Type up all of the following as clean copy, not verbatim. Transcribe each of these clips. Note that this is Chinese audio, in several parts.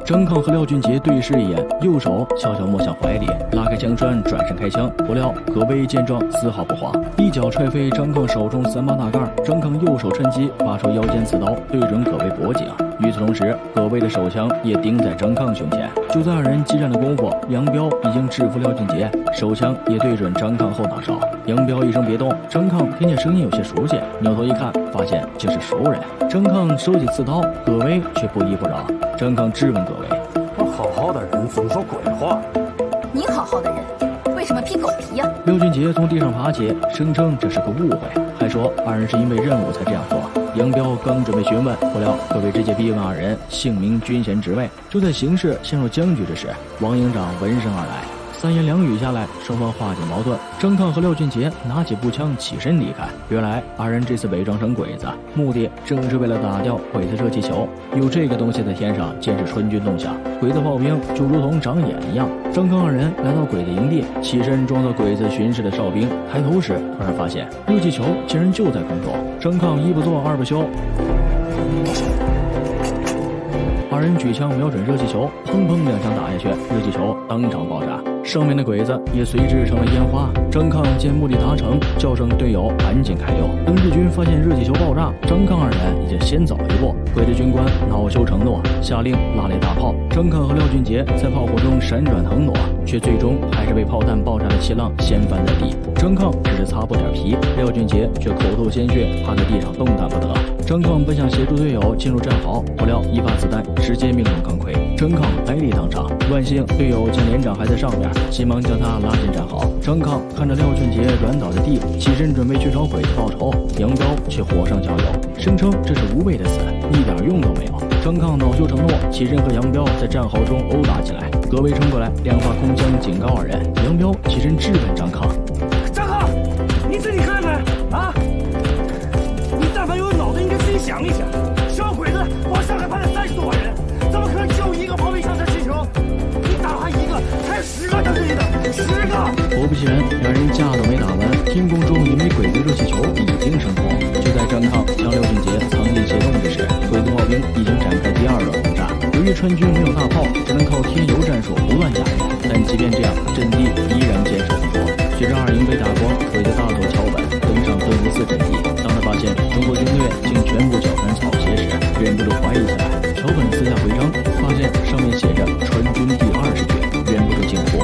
张抗和廖俊杰对视一眼，右手悄悄摸向怀里，拉开枪栓，转身开枪。不料葛威见状丝毫不慌，一脚踹飞张抗手中3把大盖。张抗右手趁机拔出腰间刺刀，对准葛威脖颈。与此同时，葛威的手枪也顶在张抗胸前。就在二人激战的功夫，杨彪已经制服廖俊杰，手枪也对准张抗后脑勺。杨彪一声别动，张抗听见声音有些熟悉，扭头一看，发现竟是熟人。张抗收起刺刀，葛威却不依不饶。张抗质问葛威：“ 我好好的人怎么说鬼话？ 你好好的人，为什么披狗皮呀？” 廖俊杰从地上爬起，声称这是个误会，还说二人是因为任务才这样做。杨彪刚准备询问，不料葛威直接逼问二人姓名、军衔、职位。就在形势陷入僵局之时，王营长闻声而来，三言两语下来，双方化解矛盾。张抗和廖俊杰拿起步枪起身离开。原来二人这次伪装成鬼子，目的正是为了打掉鬼子热气球。有这个东西在天上，监视川军动向，鬼子炮兵就如同长眼一样。张抗二人来到鬼子营地，起身装作鬼子巡视的哨兵，抬头时突然发现热气球竟然就在空中。张抗一不做二不休，二人举枪瞄准热气球，砰砰2枪打下去，热气球当场爆炸，上面的鬼子也随之成了烟花。张抗见目的达成，叫声队友赶紧开溜。等日军发现热气球爆炸，张抗二人已经先走一步。鬼子军官恼羞成怒，下令拉来大炮。张抗和廖俊杰在炮火中闪转腾挪，却最终还是被炮弹爆炸的气浪掀翻在地。张抗只是擦破点皮，廖俊杰却口吐鲜血，趴在地上动弹不得。张抗本想协助队友进入战壕，不料一发子弹直接命中钢盔，张抗呆立当场。万幸队友见连长还在上面，急忙将他拉进战壕。张抗看着廖俊杰软倒在地，起身准备去找鬼子报仇，杨彪却火上浇油，声称这是无谓的死，一点用都没有。张抗恼羞成怒，起身和杨彪在战壕中殴打起来。葛威冲过来，2发空枪警告二人。杨彪起身质问张抗：“ 张抗，你自己看看啊！你但凡有脑子，应该自己想一想，小鬼子往上海派了30多万人，怎么可能就一个炮兵上车气球？你打他一个，才有10个等着你的，10个！” 果不其然，两人架都没打完，天空中一枚鬼子热气球已经升空。就在张抗将廖俊杰藏匿械动之时，鬼子炮兵已经展开第2轮轰炸。由于川军没有大炮，只能靠添油战术不断加油，但即便这样，阵地依然坚守不住。随着2营被打光，鬼子大佐桥本登上顿悟寺阵地，当他发现中国军队竟全部脚穿草鞋时，忍不住怀疑起来。桥本撕下徽章，发现上面写着“川军第20军”，忍不住惊呼。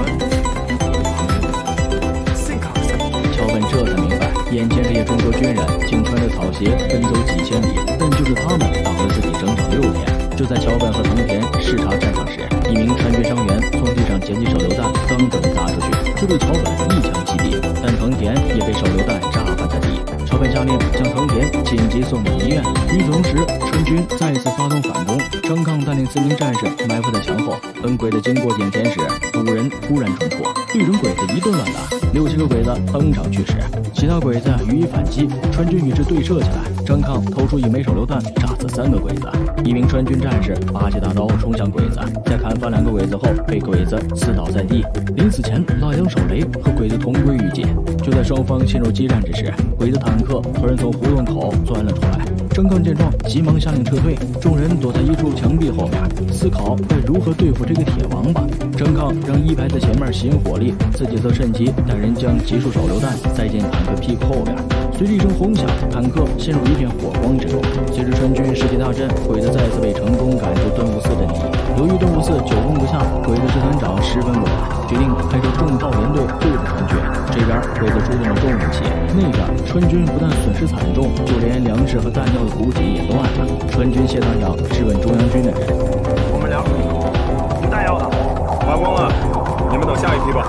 桥本这才明白，眼前这些中国军人竟穿着草鞋奔走几千里，但就是他们挡了自己整整6天。就在桥本和藤田视察战场时，一名川军伤员从地上捡起手榴弹，刚准备砸出去，就被桥本一枪击毙，但藤田也被手榴弹炸翻在地。桥本下令将藤田紧急送往医院。与此同时，川军再次发动反攻，张抗带领4名战士埋伏在墙后，等鬼子经过眼前时，5人突然冲出，对准鬼子一顿乱打，6、7个鬼子当场去世，其他鬼子予以反击，川军与之对射起来。张抗投出1枚手榴弹，炸死3个鬼子。一名川军战士拔起大刀冲向鬼子，在砍翻2个鬼子后，被鬼子刺倒在地。临死前拉响手雷，和鬼子同归于尽。就在双方陷入激战之时，鬼子坦克突然从胡同口钻了出来。张抗见状，急忙下令撤退，众人躲在一处墙壁后面，思考该如何对付这个铁王八。张抗让一排在前面使用火力，自己则趁机带人将几束手榴弹塞进坦克屁股后边。随着一声轰响，坦克陷入一片火光之中。随着川军士气大振，鬼子再次被成功赶出顿悟寺阵地。由于顿悟寺久攻不下，鬼子师团长十分不满，决定派出重炮连队对付川军。这边鬼子出动了重武器，那边川军不但损失惨重，就连粮食和弹药的补给也断了。川军谢团长质问中央军的人：“ 我们粮食不够，你弹药呢？花光了，你们等下一批吧。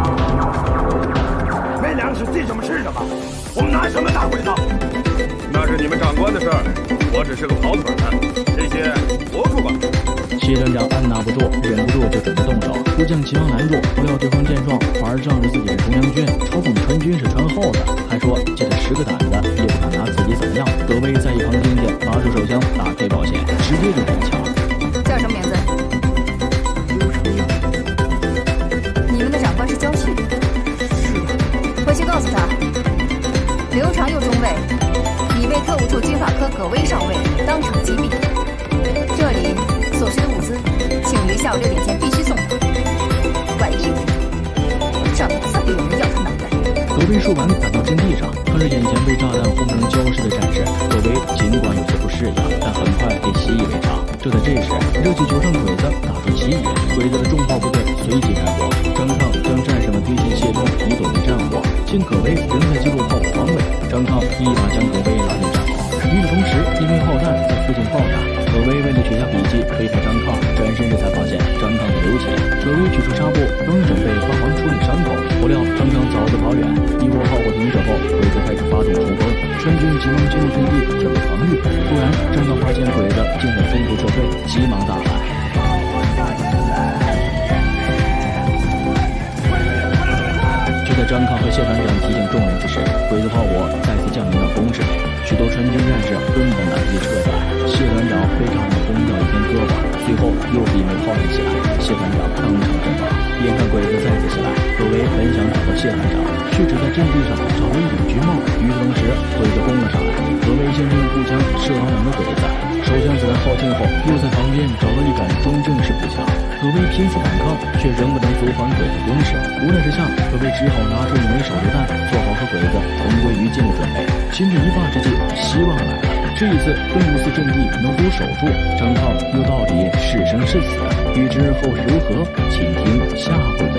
没粮食进什么吃什么，我们拿什么打鬼子？那是你们长官的事儿，我只是个跑腿的，这些我不管。” 谢团长按捺不住，忍不住就准备动手，不将其方拦住，不料对方见状，反而仗着自己是中央军，嘲讽川军是川后的，还说借着10个胆子也不敢拿自己怎么样。葛威在一旁听见，拔出手枪，打开保险，直接就中枪。 叫什么名字？刘成英。你们的长官是焦旭？ 是的。 回去告诉他，刘长佑中尉已被特务处军法科葛威上尉当场击毙。这里所需的物资下午6点前必须送到。万一上面再有人要他脑袋。 葛威说完赶到阵地上，看着眼前被炸弹轰成焦尸的战士，葛威尽管有些不适应，但很快便习以为常。就在这时，热气球上鬼子打出旗引，鬼子的重炮部队随即开火。张抗将战士们推进谢东移动战火，见葛威仍在击落炮火方位，张抗一把将葛威拉进战壕。与此同时，一枚炮弹在附近爆炸，葛威为了取下笔记推开张抗，转身时才发现张抗在流血。葛威取出纱布，刚准备帮忙处理伤口，不料张抗早就跑远。一波炮火停止后，鬼子开始发动冲锋，川军急忙进入阵地准备防御。突然，张抗发现鬼子竟在中途撤退，急忙大喊。就在张抗和谢团长提醒众人之时，鬼子炮火再次降临到工事，许多川军战士根本来不及撤退。谢团长被炸弹轰掉一边胳膊，随后又是一枚炮弹袭来，谢团长当场阵亡。眼看鬼子再次袭来，葛威本想找到谢团长，却只在阵地上找了一顶军帽。与此同时，鬼子攻了上来，葛威先是用步枪射倒2个鬼子，手枪子弹耗尽后，又在旁边找到一杆中正式步枪。葛威拼死反抗，却仍不能阻挡鬼子攻势。无奈之下，葛威只好拿出一枚手榴弹，做好和鬼子同归于尽的准备。心着一发之际，希望来了。这一次东吴寺阵地能否守住，张抗又到底是生是死？欲知后事如何，请听下回。